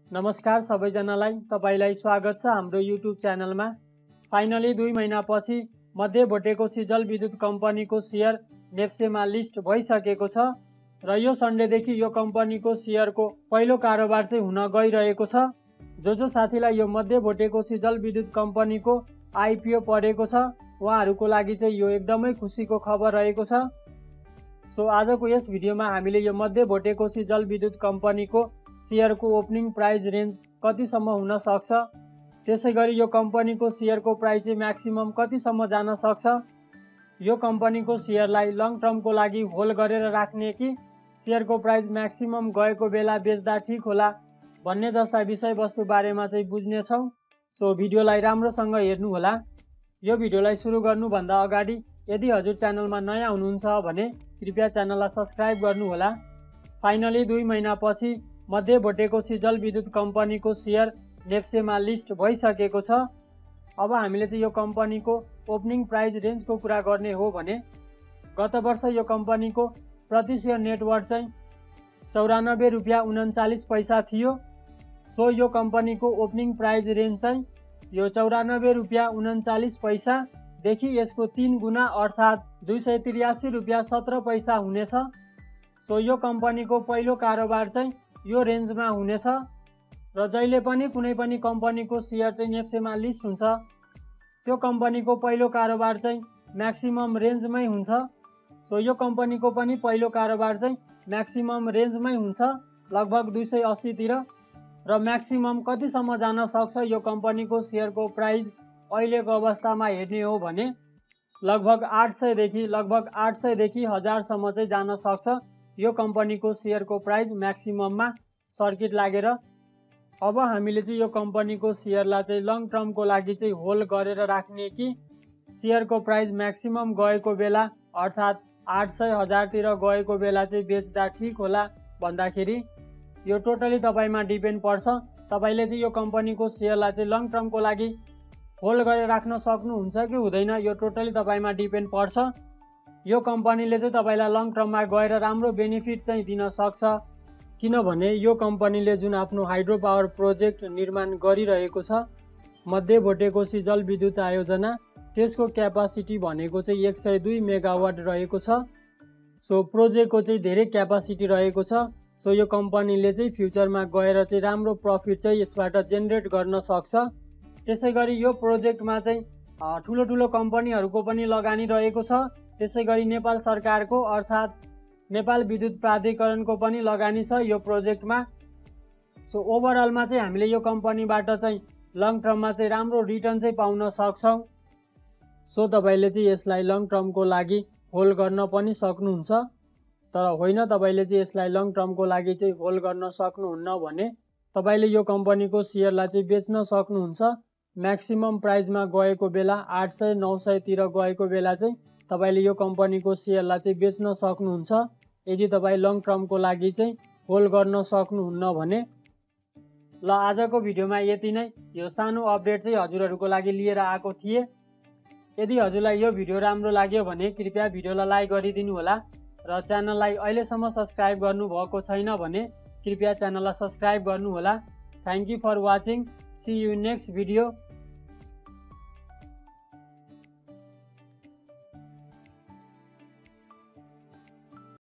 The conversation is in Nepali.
नमस्कार सबैजनालाई, तपाईलाई स्वागत छ हाम्रो YouTube च्यानलमा। फाइनली 2 महिनापछि मध्य भोटेकोसी जलविद्युत कम्पनीको शेयर नेप्सेमा लिस्ट भइसकेको छ र यो सन्डेदेखि यो कम्पनीको शेयरको पहिलो कारोबार चाहिँ हुन गइरहेको छ। जो साथीलाई यो मध्य भोटेकोसी जलविद्युत कम्पनीको आइपिओ परेको छ उहाँहरूको लागि चाहिँ यो एकदमै खुसीको खबर रहेको छ। सो आजको यस भिडियोमा हामीले यो मध्य भोटेकोसी जलविद्युत कम्पनीको शेयरको ओपनिङ प्राइस रेन्ज कतिसम्म हुन सक्छ, त्यसैगरी यो कम्पनीको शेयरको प्राइस चाहिँ म्याक्सिमम कतिसम्म जान सक्छ, यो कम्पनीको शेयरलाई लङ टर्मको लागि होल्ड गरेर राख्ने कि शेयरको प्राइस म्याक्सिमम गएको बेला बेच्दा ठीक होला भन्ने जस्ता विषयवस्तु बारेमा चाहिँ बुझ्नेछौँ। सो भिडियोलाई राम्रोसँग हेर्नु होला। यो भिडियोलाई सुरु गर्नुभन्दा अगाडि यदि हजुर च्यानलमा नयाँ हुनुहुन्छ भने कृपया च्यानललाई सब्स्क्राइब गर्नु होला। फाइनली 2 महिनापछि मध्य भोटेकोसी जलविद्युत कम्पनीको शेयर नेप्सेमा लिस्ट भइसकेको छ। अब हामीले चाहिँ यो कम्पनीको ओपनिङ प्राइस रेन्जको कुरा गर्ने हो भने गत वर्ष यो कम्पनीको प्रति शेयर नेटवर्थ चाहिँ 94 रुपियाँ 39 पैसा थियो। सो यो कम्पनीको ओपनिङ प्राइस रेन्ज चाहिँ यो 94 रुपियाँ 39 पैसा देखि यसको 3 गुना अर्थात् 283 रुपियाँ 17 पैसा हुनेछ। सो यो कम्पनीको पहिलो कारोबार चाहिँ यो रेन्जमा हुनेछ र जहिले पनि कुनै पनि कम्पनीको शेयर चाहिँ नेप्सेमा लिस्ट हुन्छ त्यो कम्पनीको पहिलो कारोबार चाहिँ म्याक्सिमम रेन्जमै हुन्छ। सो यो कम्पनीको पनि पहिलो कारोबार चाहिँ म्याक्सिमम रेन्जमै हुन्छ, लगभग 280 तिर, र म्याक्सिमम कतिसम्म जान सक्छ यो कम्पनीको शेयरको प्राइस अहिलेको अवस्थामा हेर्ने हो भने लगभग 800 देखि 1000 सम्म चाहिँ जान सक्छ यो कम्पनीको शेयरको प्राइस म्याक्सिमममा सर्किट लागेर। अब हामीले चाहिँ यो कम्पनीको शेयरलाई चाहिँ लङ टर्मको लागि चाहिँ होल्ड गरेर राख्ने कि शेयरको प्राइस म्याक्सिमम गएको बेला अर्थात् 800-1000 तिर गएको बेला चाहिँ बेच्दा ठीक होला भन्दाखेरि यो टोटली तपाईमा डिपेन्ड पर्छ। तपाईले चाहिँ यो कम्पनीको शेयरलाई चाहिँ लङ टर्मको लागि होल्ड गरेर राख्न सक्नुहुन्छ कि हुँदैन यो टोटली तपाईमा डिपेन्ड पर्छ। यो कम्पनीले चाहिँ तपाईलाई लङ टर्ममा गएर राम्रो बेनिफिट चाहिँ दिन सक्छ, किनभने यो कम्पनीले जुन आफ्नो हाइड्रो पावर प्रोजेक्ट निर्माण गरिरहेको छ मध्य भोटेकोसी जलविद्युत आयोजना, त्यसको क्यापासिटी भनेको चाहिँ 102 मेगावाट रहेको छ। सो प्रोजेक्टको चाहिँ धेरै क्यापासिटी रहेको छ। सो यो कम्पनीले चाहिँ फ्युचरमा गएर चाहिँ राम्रो प्रफिट चाहिँ यसबाट जेनेरेट गर्न सक्छ। त्यसैगरी यो प्रोजेक्टमा चाहिँ ठुलो कम्पनीहरूको पनि लगानी रहेको छ। त्यसैगरी नेपाल सरकारको अर्थात् नेपाल विद्युत प्राधिकरणको पनि लगानी छ यो प्रोजेक्टमा। सो ओभरअलमा चाहिँ हामीले यो कम्पनीबाट चाहिँ लङ टर्ममा चाहिँ राम्रो रिटर्न चाहिँ पाउन सक्छौँ। सो तपाईले चाहिँ यसलाई लङ टर्मको लागि होल्ड गर्न पनि सक्नुहुन्छ, तर होइन तपाईले चाहिँ यसलाई लङ टर्मको लागि चाहिँ होल्ड गर्न सक्नुहुन्न भने तपाईले यो कम्पनीको शेयरलाई चाहिँ बेच्न सक्नुहुन्छ। म्याक्सिमम प्राइसमा गएको बेला 800-900 तिर गएको बेला चाहिँ तपाईले यो कम्पनीको शेयरलाई चाहिँ बेच्न सक्नुहुन्छ यदि तपाई लङ टर्मको लागि चाहिँ होल्ड गर्न सक्नुहुन्न भने। ल आजको भिडियोमा यति नै। यो सानो अपडेट चाहिँ हजुरहरूको लागि लिएर आएको थिए। यदि हजुरलाई यो भिडियो राम्रो लाग्यो भने कृपया भिडियोलाई लाइक गरिदिनु होला र च्यानललाई अहिलेसम्म सब्स्क्राइब गर्नुभएको छैन भने कृपया च्यानललाई सब्स्क्राइब गर्नु होला। Thank you for watching. See you next video.